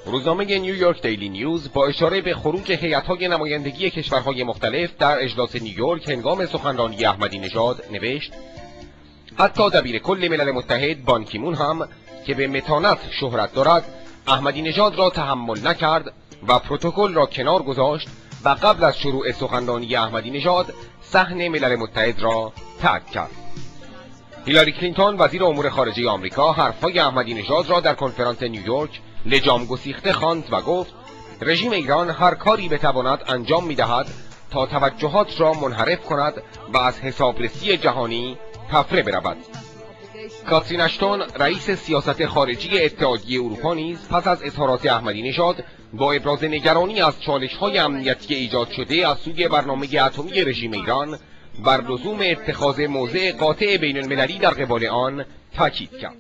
روزنامه نیویورک دیلی نیوز با اشاره به خروج هیئت‌های نمایندگی کشورهای مختلف در اجلاس نیویورک هنگام سخنرانی احمدی نژاد نوشت: حتی دبیر کل ملل متحد بان کی مون هم که به متانت شهرت دارد، احمدی نژاد را تحمل نکرد و پروتکل را کنار گذاشت و قبل از شروع سخنرانی احمدی نژاد صحن ملل متحد را ترک کرد. هیلاری کلینتون وزیر امور خارجه آمریکا حرفهای احمدی نژاد را در کنفرانس نیویورک لجام گسیخته خواند و گفت رژیم ایران هر کاری بتواند انجام می‌دهد تا توجهات را منحرف کند و از حسابرسی جهانی طفره برود. کاترین اشتون رئیس سیاست خارجی اتحادیه اروپا نیز پس از اظهارات احمدی نژاد با ابراز نگرانی از چالش‌های امنیتی ایجاد شده از سوی برنامه اتمی رژیم ایران بر لزوم اتخاذ موضع قاطع بین‌المللی در قبال آن تاکید کرد.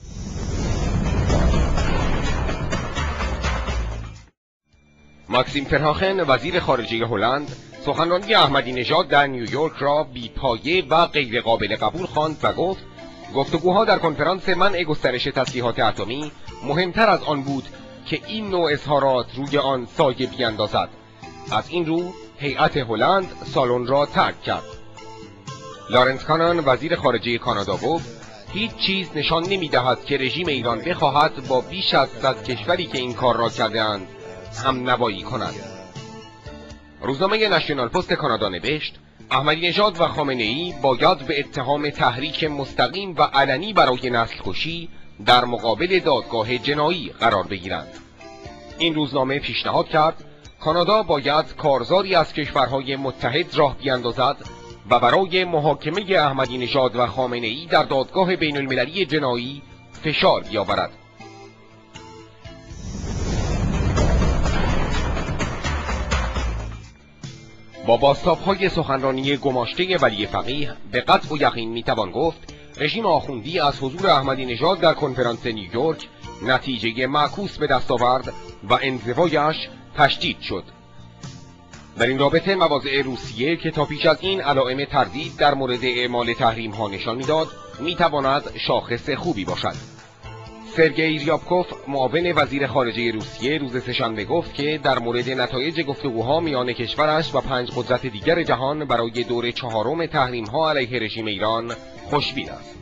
ماکسیم فرهاخن وزیر خارجه هلند سخنرانی احمدی نژاد در نیویورک را بی‌پایه و غیرقابل قبول خواند و گفت گفتگوها در کنفرانس منع گسترش تسلیحات اتمی مهمتر از آن بود که این نوع اظهارات روی آن سایه بیندازد. از این رو هیئت هلند سالن را ترک کرد. لارنس کانان وزیر خارجه کانادا گفت هیچ چیز نشان نمی‌دهد که رژیم ایران بخواهد با بیش از 100 کشوری که این کار را کرده‌اند هم نوایی کند. روزنامه نشنال پست کانادا نوشت احمدی نژاد و خامنه‌ای باید به اتهام تحریک مستقیم و علنی برای نسل کشی در مقابل دادگاه جنایی قرار بگیرند. این روزنامه پیشنهاد کرد کانادا باید کارزاری از کشورهای متحد راه بیندازد و برای محاکمه احمدی نژاد و خامنه‌ای در دادگاه بین‌المللی جنایی فشار بیاورد. با بازتاب‌های سخنرانی گماشته ولی فقیه به قطع و یقین میتوان گفت رژیم آخوندی از حضور احمدی نژاد در کنفرانس نیویورک نتیجه معکوس به دست آورد و انزوایش تشدید شد. در این رابطه مواضع روسیه که تا پیش از این علائم تردید در مورد اعمال تحریم‌ها نشان میداد میتواند شاخص خوبی باشد. سرگئی ریابکوف معاون وزیر خارجه روسیه روز سه‌شنبه گفت که در مورد نتایج گفتگوها میان کشورش و 5 قدرت دیگر جهان برای دور 4 تحریم‌ها علیه رژیم ایران خوشبین است.